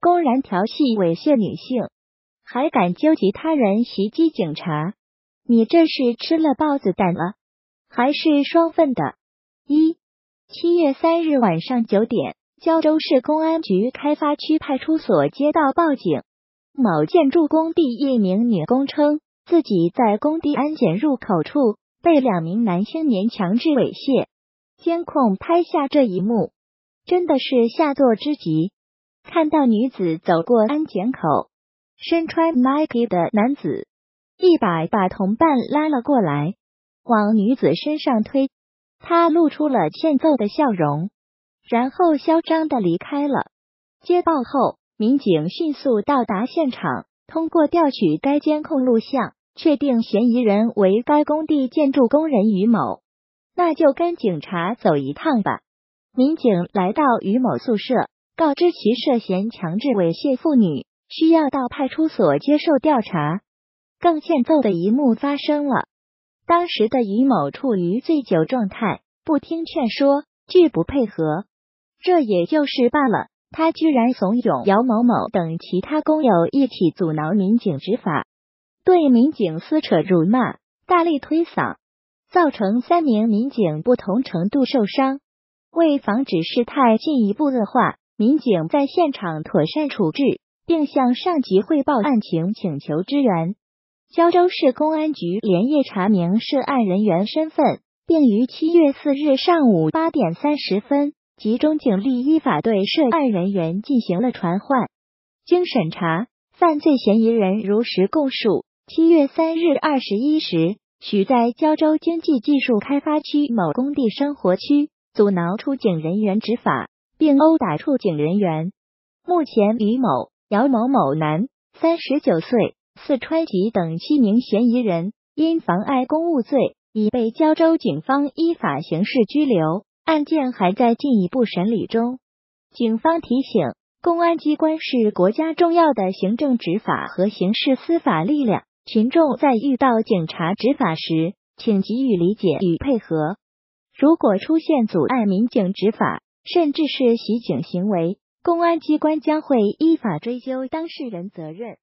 公然调戏猥亵女性，还敢纠集他人袭击警察，你这是吃了豹子胆了，还是双份的？7月3日晚上9点，胶州市公安局开发区派出所接到报警，某建筑工地一名女工称，自己在工地安检入口处被2名男青年强制猥亵，监控拍下这一幕，真的是下作之极。看到女子走过安检口，身穿 Nike 的男子一把把同伴拉了过来，往女子身上推，他露出了欠揍的笑容，然后嚣张地离开了。接报后，民警迅速到达现场，通过调取该监控录像，确定嫌疑人为该工地建筑工人于某。那就跟警察走一趟吧。民警来到于某宿舍，告知其涉嫌强制猥亵妇女，需要到派出所接受调查。更欠揍的一幕发生了，当时的于某处于醉酒状态，不听劝说，拒不配合。这也就是罢了，他居然怂恿姚某某等其他工友一起阻挠民警执法，对民警撕扯辱骂，大力推搡，造成3名民警不同程度受伤。为防止事态进一步恶化，民警在现场妥善处置，并向上级汇报案情，请求支援。胶州市公安局连夜查明涉案人员身份，并于7月4日上午8点30分，集中警力依法对涉案人员进行了传唤。经审查，犯罪嫌疑人如实供述，7月3日21时，许在胶州经济技术开发区某工地生活区阻挠出警人员执法，并殴打出警人员。目前于某、姚某某男39岁，四川籍等7名嫌疑人因妨碍公务罪已被胶州警方依法刑事拘留，案件还在进一步审理中。警方提醒，公安机关是国家重要的行政执法和刑事司法力量，群众在遇到警察执法时，请给予理解与配合。如果出现阻碍民警执法，甚至是袭警行为，公安机关将会依法追究当事人责任。